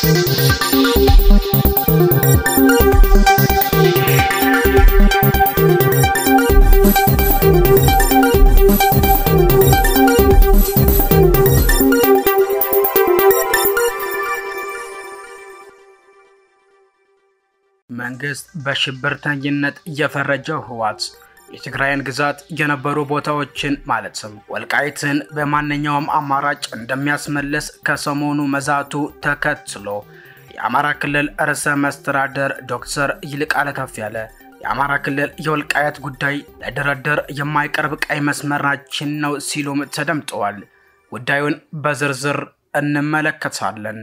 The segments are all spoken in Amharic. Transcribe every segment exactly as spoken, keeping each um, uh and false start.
መንግስት በሽብርተኝነት የፈረጀው ህዋት የትግራይን ግዛት የነበሩ ቦታዎችን ማለትም ወልቃይትን በማንኛውም አማራጭ እንደሚያስመልስ ከሰሞኑ መዛቱ ተከትሎ የአማራ ክልል ርዕሰ መስተዳድር ዶክተር ይልቃል ከፈለ የአማራ ክልል የወልቃይት ጉዳይ ለድርድር የማይቀርብ ቀይ መስመራችን ነው ሲሉም ተደምጠዋል። ጉዳዩን በዝርዝር እንመለከታለን።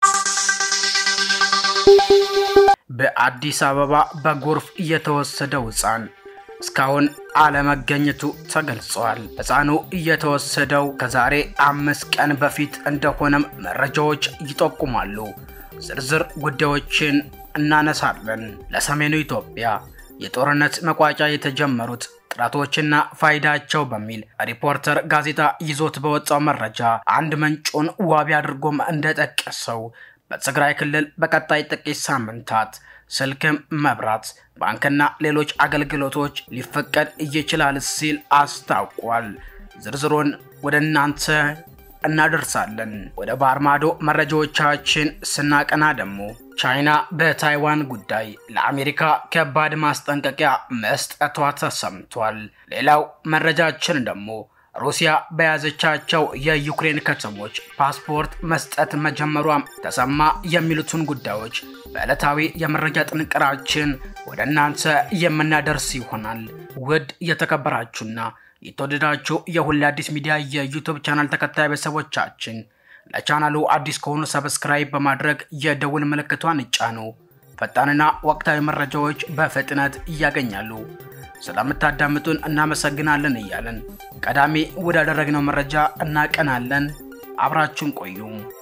በአዲስ አበባ በጎርፍ የተወሰደው ህፃን እስካሁን አለመገኘቱ ተገልጿል። ህፃኑ የተወሰደው ከዛሬ አምስት ቀን በፊት እንደሆነም መረጃዎች ይጠቁማሉ። ዝርዝር ጉዳዮችን እናነሳለን። ለሰሜኑ ኢትዮጵያ የጦርነት መቋጫ የተጀመሩት ጥራቶችና ፋይዳቸው በሚል ሪፖርተር ጋዜጣ ይዞት በወጣው መረጃ አንድ ምንጩን ዋቢ አድርጎም እንደጠቀሰው በትግራይ ክልል በቀጣይ ጥቂት ሳምንታት ስልክም መብራት ባንክና ሌሎች አገልግሎቶች ሊፈቀድ ይችላል ሲል አስታውቋል። ዝርዝሩን ወደናንተ እናደርሳለን። ወደ ባርማዶ መረጃዎቻችን ስናቀና ደግሞ ቻይና በታይዋን ጉዳይ ለአሜሪካ ከባድ ማስጠንቀቂያ መስጠቷ ተሰምቷል። ሌላው መረጃችን ደግሞ ሩሲያ በያዘቻቸው የዩክሬን ከተሞች ፓስፖርት መስጠት መጀመሯም ተሰማ የሚሉትን ጉዳዮች በዕለታዊ የመረጃ ጥንቅራችን ወደናንተ የምናደርስ ይሆናል። ውድ የተከበራችሁና የተወደዳችሁ የሁሉ አዲስ ሚዲያ የዩቲዩብ ቻናል ተከታይ ቤተሰቦቻችን ለቻናሉ አዲስ ከሆኑ ሰብስክራይብ በማድረግ የደውል ምልክቷን ይጫኑ። ፈጣንና ወቅታዊ መረጃዎች በፍጥነት ያገኛሉ። ስለምታዳምጡን እናመሰግናለን እያለን ቀዳሚ ወዳደረግነው መረጃ እናቀናለን። አብራችሁን ቆዩ።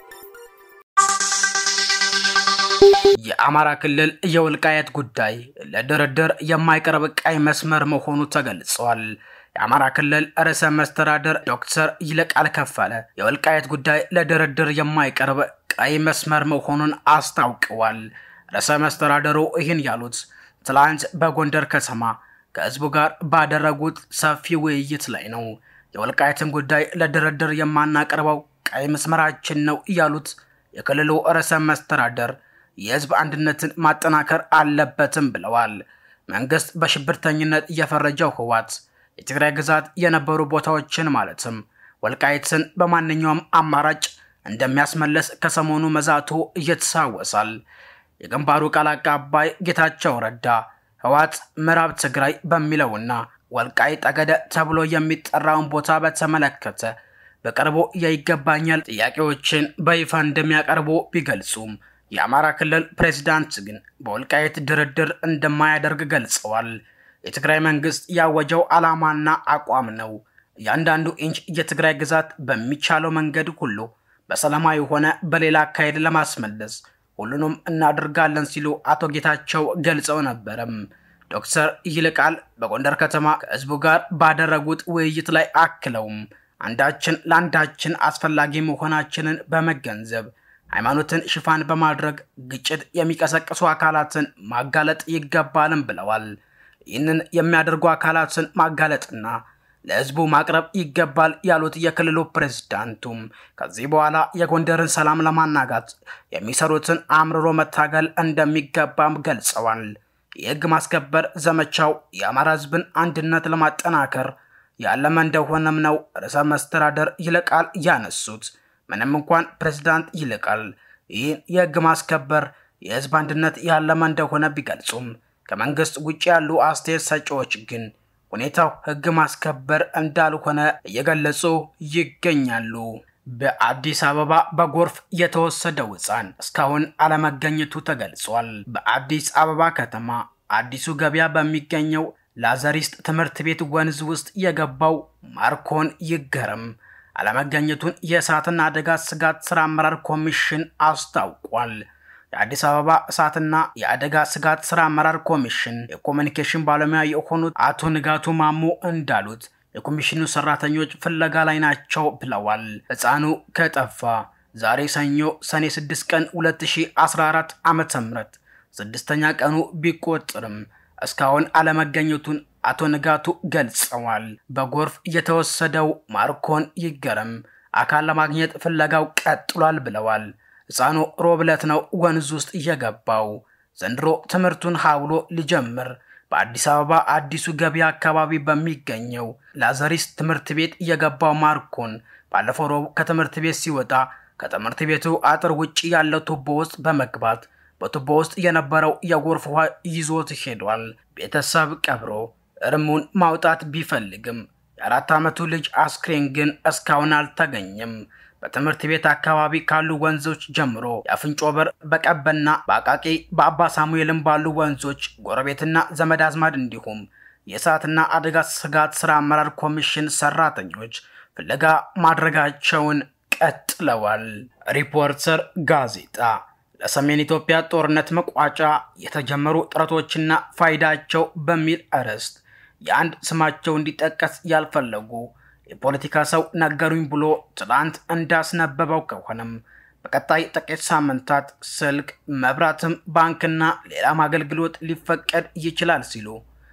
የአማራ ክልል የወልቃይት ጉዳይ ለድርድር የማይቀርብ ቀይ መስመር መሆኑ ተገልጿል። የአማራ ክልል ርዕሰ መስተዳድር ዶክተር ይልቃል ከፈለ የወልቃይት ጉዳይ ለድርድር የማይቀርብ ቀይ መስመር መሆኑን አስታውቀዋል። ርዕሰ መስተዳድሩ ይህን ያሉት ትላንት በጎንደር ከተማ ከህዝቡ ጋር ባደረጉት ሰፊ ውይይት ላይ ነው። የወልቃይትን ጉዳይ ለድርድር የማናቀርበው ቀይ መስመራችን ነው ያሉት የክልሉ ርዕሰ መስተዳድር የህዝብ አንድነትን ማጠናከር አለበትም ብለዋል። መንግስት በሽብርተኝነት የፈረጀው ህዋት የትግራይ ግዛት የነበሩ ቦታዎችን ማለትም ወልቃይትን በማንኛውም አማራጭ እንደሚያስመልስ ከሰሞኑ መዛቱ እየተሳወሳል። የግንባሩ ቃል አቀባይ ጌታቸው ረዳ ህዋት ምዕራብ ትግራይ በሚለውና ወልቃይት ጠገደ ተብሎ የሚጠራውን ቦታ በተመለከተ በቅርቡ የይገባኛል ጥያቄዎችን በይፋ እንደሚያቀርቡ ቢገልጹም የአማራ ክልል ፕሬዝዳንት ግን በወልቃይት ድርድር እንደማያደርግ ገልጸዋል። የትግራይ መንግስት ያወጀው ዓላማና አቋም ነው ያንዳንዱ ኢንች የትግራይ ግዛት በሚቻለው መንገድ ሁሉ በሰላማዊ ሆነ በሌላ አካሄድ ለማስመለስ ሁሉንም እናደርጋለን ሲሉ አቶ ጌታቸው ገልጸው ነበርም። ዶክተር ይልቃል በጎንደር ከተማ ከህዝቡ ጋር ባደረጉት ውይይት ላይ አክለውም አንዳችን ለአንዳችን አስፈላጊ መሆናችንን በመገንዘብ ሃይማኖትን ሽፋን በማድረግ ግጭት የሚቀሰቅሱ አካላትን ማጋለጥ ይገባልም ብለዋል። ይህንን የሚያደርጉ አካላትን ማጋለጥና ለህዝቡ ማቅረብ ይገባል ያሉት የክልሉ ፕሬዝዳንቱም ከዚህ በኋላ የጎንደርን ሰላም ለማናጋት የሚሰሩትን አምርሮ መታገል እንደሚገባም ገልጸዋል። የህግ ማስከበር ዘመቻው የአማራ ህዝብን አንድነት ለማጠናከር ያለመ እንደሆነም ነው ርዕሰ መስተዳድር ይልቃል ያነሱት። ምንም እንኳን ፕሬዝዳንት ይልቃል ይህን የህግ ማስከበር የህዝብ አንድነት ያለመ እንደሆነ ቢገልጹም ከመንግስት ውጪ ያሉ አስተያየት ሰጪዎች ግን ሁኔታው ህግ ማስከበር እንዳልሆነ እየገለጹ ይገኛሉ። በአዲስ አበባ በጎርፍ የተወሰደው ህፃን እስካሁን አለመገኘቱ ተገልጿል። በአዲስ አበባ ከተማ አዲሱ ገበያ በሚገኘው ላዛሪስት ትምህርት ቤት ወንዝ ውስጥ የገባው ማርኮን ይገረም አለመገኘቱን የእሳትና አደጋ ስጋት ስራ አመራር ኮሚሽን አስታውቋል። የአዲስ አበባ እሳትና የአደጋ ስጋት ስራ አመራር ኮሚሽን የኮሙኒኬሽን ባለሙያ የሆኑት አቶ ንጋቱ ማሙ እንዳሉት የኮሚሽኑ ሰራተኞች ፍለጋ ላይ ናቸው ብለዋል። ህፃኑ ከጠፋ ዛሬ ሰኞ ሰኔ ስድስት ቀን ሁለት ሺህ አስራ አራት ዓመተ ምህረት ስድስተኛ ቀኑ ቢቆጥርም እስካሁን አለመገኘቱን አቶ ንጋቱ ገልጸዋል። በጎርፍ የተወሰደው ማርኮን ይገረም አካል ለማግኘት ፍለጋው ቀጥሏል ብለዋል። ሕፃኑ ሮብለት ነው ወንዝ ውስጥ እየገባው። ዘንድሮ ትምህርቱን ሀብሎ ሊጀምር በአዲስ አበባ አዲሱ ገበያ አካባቢ በሚገኘው ላዘሪስ ትምህርት ቤት የገባው ማርኮን ባለፈው ሮብ ከትምህርት ቤት ሲወጣ ከትምህርት ቤቱ አጥር ውጪ ያለው ቱቦ ውስጥ በመግባት በቱቦ ውስጥ የነበረው የጎርፍ ውሃ ይዞት ሄዷል። ቤተሰብ ቀብሮ እርሙን ማውጣት ቢፈልግም የአራት ዓመቱ ልጅ አስክሬን ግን እስካሁን አልተገኘም። በትምህርት ቤት አካባቢ ካሉ ወንዞች ጀምሮ የአፍንጮ በር፣ በቀበና፣ በአቃቂ፣ በአባ ሳሙኤልም ባሉ ወንዞች ጎረቤትና ዘመድ አዝማድ እንዲሁም የእሳትና አደጋ ስጋት ስራ አመራር ኮሚሽን ሰራተኞች ፍለጋ ማድረጋቸውን ቀጥለዋል። ሪፖርተር ጋዜጣ ለሰሜን ኢትዮጵያ ጦርነት መቋጫ የተጀመሩ ጥረቶችና ፋይዳቸው በሚል አርዕስት የአንድ ስማቸው እንዲጠቀስ ያልፈለጉ የፖለቲካ ሰው ነገሩኝ ብሎ ትላንት እንዳስነበበው ከሆነም በቀጣይ ጥቂት ሳምንታት ስልክ፣ መብራትም፣ ባንክና ሌላም አገልግሎት ሊፈቀድ ይችላል ሲሉ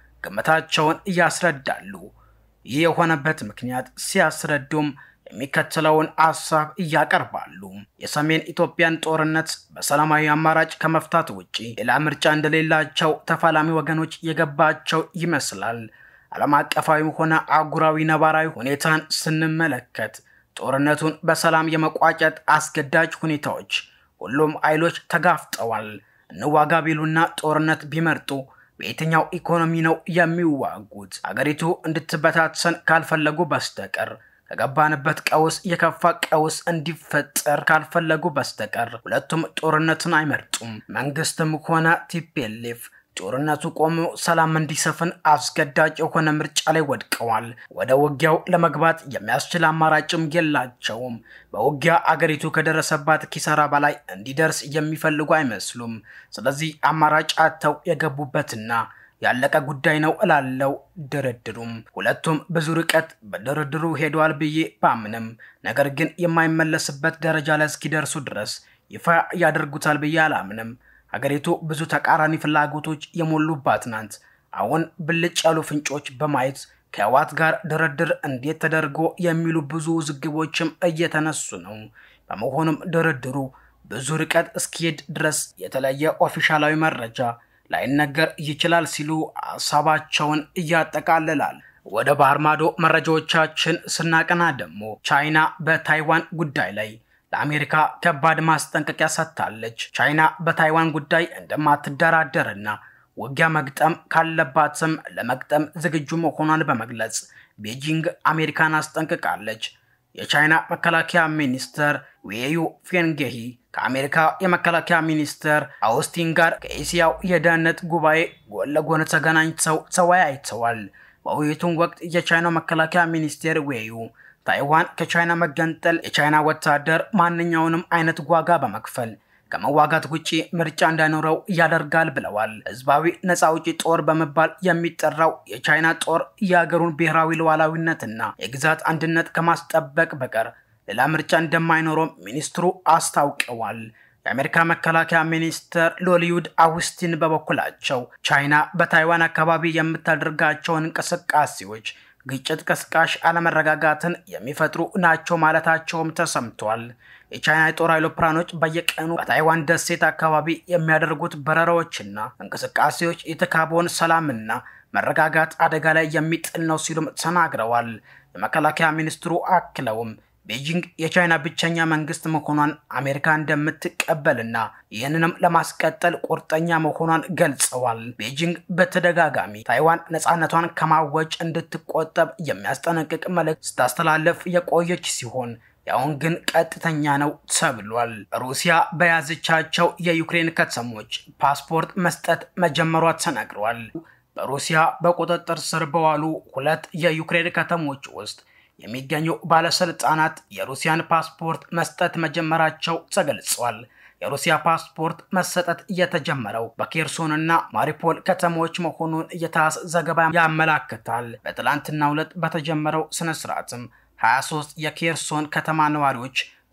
ግምታቸውን ያስረዳሉ። ይህ የሆነበት ምክንያት ሲያስረዱም የሚከተለውን ሐሳብ ያቀርባሉ። የሰሜን ኢትዮጵያን ጦርነት በሰላማዊ አማራጭ ከመፍታት ውጪ ሌላ ምርጫ እንደሌላቸው ተፋላሚ ወገኖች የገባቸው ይመስላል። ዓለም አቀፋዊ ሆነ አህጉራዊ ነባራዊ ሁኔታን ስንመለከት ጦርነቱን በሰላም የመቋጨት አስገዳጅ ሁኔታዎች ሁሉም ኃይሎች ተጋፍጠዋል። እንዋጋ ቢሉና ጦርነት ቢመርጡ በየትኛው ኢኮኖሚ ነው የሚዋጉት? አገሪቱ እንድትበታተን ካልፈለጉ በስተቀር ከገባንበት ቀውስ የከፋ ቀውስ እንዲፈጠር ካልፈለጉ በስተቀር ሁለቱም ጦርነትን አይመርጡም። መንግስትም ሆነ ቲፒኤልኤፍ ጦርነቱ ቆሞ ሰላም እንዲሰፍን አስገዳጅ የሆነ ምርጫ ላይ ወድቀዋል። ወደ ውጊያው ለመግባት የሚያስችል አማራጭም የላቸውም። በውጊያ አገሪቱ ከደረሰባት ኪሳራ በላይ እንዲደርስ የሚፈልጉ አይመስሉም። ስለዚህ አማራጭ አጥተው የገቡበትና ያለቀ ጉዳይ ነው እላለው። ድርድሩም ሁለቱም ብዙ ርቀት በድርድሩ ሄደዋል ብዬ ባምንም ነገር ግን የማይመለስበት ደረጃ ላይ እስኪደርሱ ድረስ ይፋ ያደርጉታል ብዬ አላምንም። ሀገሪቱ ብዙ ተቃራኒ ፍላጎቶች የሞሉባት ናት። አሁን ብልጭ ያሉ ፍንጮች በማየት ከህወሓት ጋር ድርድር እንዴት ተደርጎ የሚሉ ብዙ ዝግቦችም እየተነሱ ነው። በመሆኑም ድርድሩ ብዙ ርቀት እስኪሄድ ድረስ የተለየ ኦፊሻላዊ መረጃ ላይነገር ይችላል ሲሉ ሐሳባቸውን እያጠቃልላል። ወደ ባህር ማዶ መረጃዎቻችን ስናቀና ደግሞ ቻይና በታይዋን ጉዳይ ላይ ለአሜሪካ ከባድ ማስጠንቀቂያ ሰጥታለች። ቻይና በታይዋን ጉዳይ እንደማትደራደርና ውጊያ መግጠም ካለባትም ለመግጠም ዝግጁ መሆኗን በመግለጽ ቤጂንግ አሜሪካን አስጠንቅቃለች። የቻይና መከላከያ ሚኒስትር ዌዩ ፌንጌሂ ከአሜሪካ የመከላከያ ሚኒስትር አውስቲን ጋር ከኤሲያው የደህንነት ጉባኤ ጎን ለጎን ተገናኝተው ተወያይተዋል። በውይይቱም ወቅት የቻይና መከላከያ ሚኒስትር ዌዩ ታይዋን ከቻይና መገንጠል የቻይና ወታደር ማንኛውንም አይነት ዋጋ በመክፈል ከመዋጋት ውጪ ምርጫ እንዳይኖረው ያደርጋል ብለዋል። ህዝባዊ ነፃ አውጪ ጦር በመባል የሚጠራው የቻይና ጦር የሀገሩን ብሔራዊ ሉዓላዊነትና የግዛት አንድነት ከማስጠበቅ በቀር ሌላ ምርጫ እንደማይኖረው ሚኒስትሩ አስታውቀዋል። የአሜሪካ መከላከያ ሚኒስትር ሎሊዩድ አውስቲን በበኩላቸው ቻይና በታይዋን አካባቢ የምታደርጋቸውን እንቅስቃሴዎች ግጭት ቀስቃሽ አለመረጋጋትን የሚፈጥሩ ናቸው ማለታቸውም ተሰምቷል። የቻይና የጦር አውሮፕላኖች በየቀኑ በታይዋን ደሴት አካባቢ የሚያደርጉት በረራዎችና እንቅስቃሴዎች የተካበውን ሰላምና መረጋጋት አደጋ ላይ የሚጥል ነው ሲሉም ተናግረዋል። የመከላከያ ሚኒስትሩ አክለውም ቤጂንግ የቻይና ብቸኛ መንግስት መሆኗን አሜሪካ እንደምትቀበልና ይህንንም ለማስቀጠል ቁርጠኛ መሆኗን ገልጸዋል። ቤጂንግ በተደጋጋሚ ታይዋን ነፃነቷን ከማወጅ እንድትቆጠብ የሚያስጠነቅቅ መልእክት ስታስተላልፍ የቆየች ሲሆን ያውን ግን ቀጥተኛ ነው ተብሏል። ሩሲያ በያዘቻቸው የዩክሬን ከተሞች ፓስፖርት መስጠት መጀመሯ ተነግሯል። በሩሲያ በቁጥጥር ስር በዋሉ ሁለት የዩክሬን ከተሞች ውስጥ የሚገኙ ባለስልጣናት የሩሲያን ፓስፖርት መስጠት መጀመራቸው ተገልጿል። የሩሲያ ፓስፖርት መሰጠት የተጀመረው በኬርሶንና ማሪፖል ከተሞች መሆኑን የታስ ዘገባ ያመለክታል። በትላንትናው ዕለት በተጀመረው ስነ ስርዓትም ሀያ ሶስት የኬርሶን ከተማ ነዋሪዎች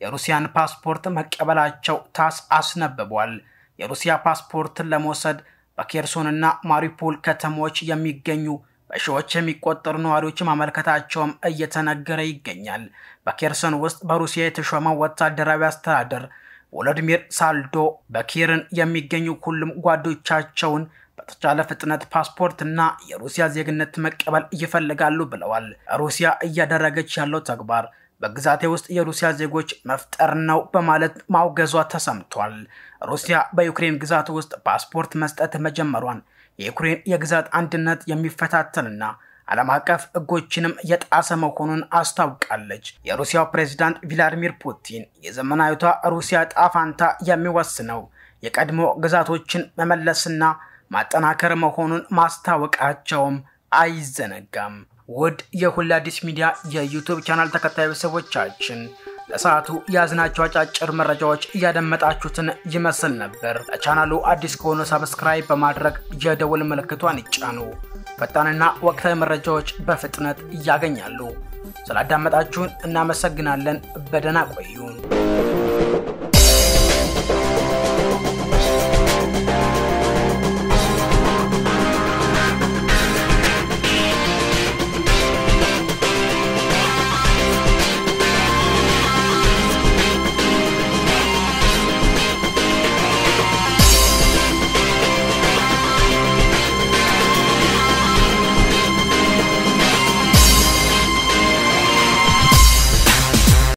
የሩሲያን ፓስፖርት መቀበላቸው ታስ አስነብቧል። የሩሲያ ፓስፖርትን ለመውሰድ በኬርሶንና ማሪፖል ከተሞች የሚገኙ በሺዎች የሚቆጠሩ ነዋሪዎች ማመልከታቸውም እየተነገረ ይገኛል። በኬርሶን ውስጥ በሩሲያ የተሾመው ወታደራዊ አስተዳደር ቮሎዲሚር ሳልዶ በኪርን የሚገኙ ሁሉም ጓዶቻቸውን በተቻለ ፍጥነት ፓስፖርትና የሩሲያ ዜግነት መቀበል ይፈልጋሉ ብለዋል። ሩሲያ እያደረገች ያለው ተግባር በግዛቴ ውስጥ የሩሲያ ዜጎች መፍጠር ነው በማለት ማውገዟ ተሰምቷል። ሩሲያ በዩክሬን ግዛት ውስጥ ፓስፖርት መስጠት መጀመሯን የዩክሬን የግዛት አንድነት የሚፈታተንና ዓለም አቀፍ ሕጎችንም የጣሰ መሆኑን አስታውቃለች። የሩሲያው ፕሬዝዳንት ቭላዲሚር ፑቲን የዘመናዊቷ ሩሲያ ጣፋንታ የሚወስነው የቀድሞ ግዛቶችን መመለስና ማጠናከር መሆኑን ማስታወቃቸውም አይዘነጋም። ውድ የሁሉ አዲስ ሚዲያ የዩቲዩብ ቻናል ተከታታይ ቤተሰቦቻችን ለሰዓቱ ያዝናቸው አጫጭር መረጃዎች ያደመጣችሁትን ይመስል ነበር። ለቻናሉ አዲስ ከሆኑ ሰብስክራይብ በማድረግ የደወል ምልክቷን ይጫኑ። ፈጣንና ወቅታዊ መረጃዎች በፍጥነት ያገኛሉ። ስላዳመጣችሁን እናመሰግናለን። በደህና ቆዩን።